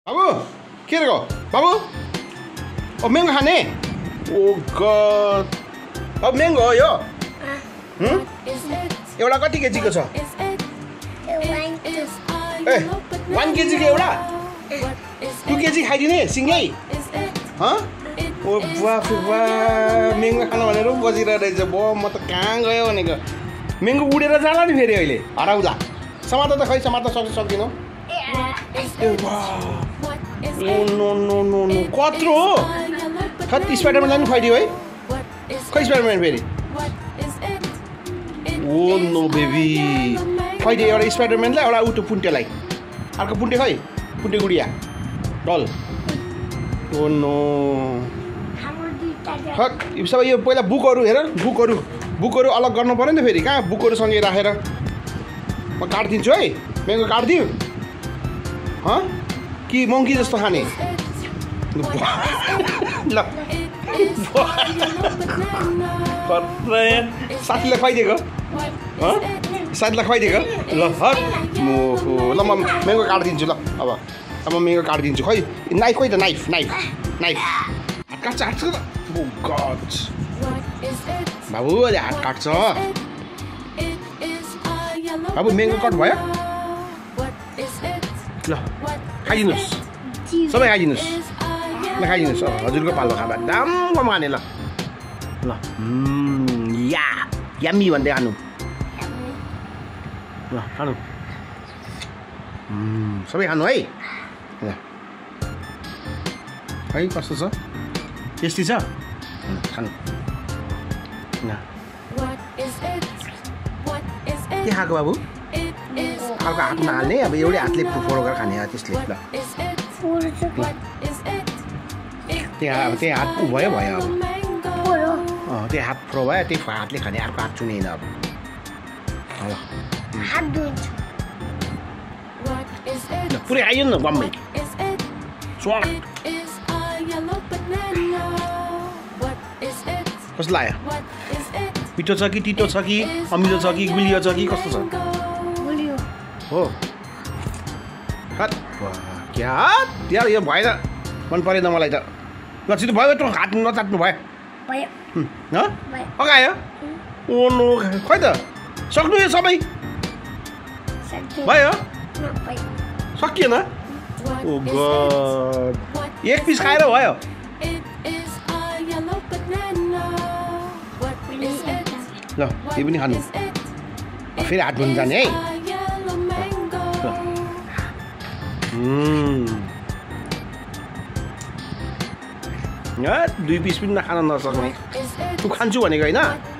बाबु के रे बाबु ओ मैंगो खाने ओ गॉड अब मैंगो हो यो एउटा कति केजीको छ ए 1 केजी को एउटा 2 केजी खाइदिने सिंगै ह ओ बाफ मैंगो खान भनेर बसिरहेको रहेछ बो म त कहाँ गयो भनेको मैंगो उडेर जाला नि फेरि अहिले हराउँदा समात त खै समात सक्दिन नो नो नो नो कत्रो हो खत स्पाइडरम्यान पनि खुवाइदियो है खै स्पाइडरम्यान फेरि ओ नो बेबी खुवाइदियो एउटा स्पाइडरम्यानलाई एउटा उतो पुन्टेलाई अर्को पुन्टे खै पुन्टे गुडिया डल ओ नो खत सबै यो पहिला बुकहरू हेर बुकहरू अलग गर्नु पर्यो नि त फेरि कहाँ बुकहरू सँगै राखेर म काटिदिन्छु है मैंगो काटिदिउँ कि मङ्की जस्तो खाने ल साथीलाई खुवाइदिएको साथीलाई खुवाइदिएको ल ल म मैंगो काटिदिन्छु ल अब म मैंगो काटिदिन्छु खै नाइफ खोइ त नाइफ हात काट्छ त बाबु अहिले हात काट्छ बाबु मैंगो कट भयो ल खाइदिनुहोस् सबै खाइदिनुहोस् ल खाइदिनुहोस् हजुरको पालो खाँदा दाम खाने ल ल या यम्मी भन्दै खानु ल खानु सबै खानु है ल है कस्तो छ टेस्टी छ खानु के खाएको बाबु अर्को हातमा हाल्ने अब एउटै हातले फोरो गरेर खाने त्यसले ल त्यहाँ अब त्यही हात भयो अब त्यही हात फोरो भयो त्यही हातले खाने अर्को हात चुनेन अब ल पुरै आइयो नि गम्मै कस्तो लाग्यो मिठो छ कि तितो छ कि अमिलो छ कि गुलियो छ कि कस्तो छ हो क्या यार यो भएन मन परेन मलाई त ल छिटो भयो त हात नचाट्नु भयो अगायो ओ नो खै त सक्नु यो सबै भयो सकिएन ओ गॉड एक पिस खाएर भयो ल यो पनि खानु फेरि हात धुनु जाने है दुई पिस पनि नखान नसक्ने तँ खान्छु भनेको होइन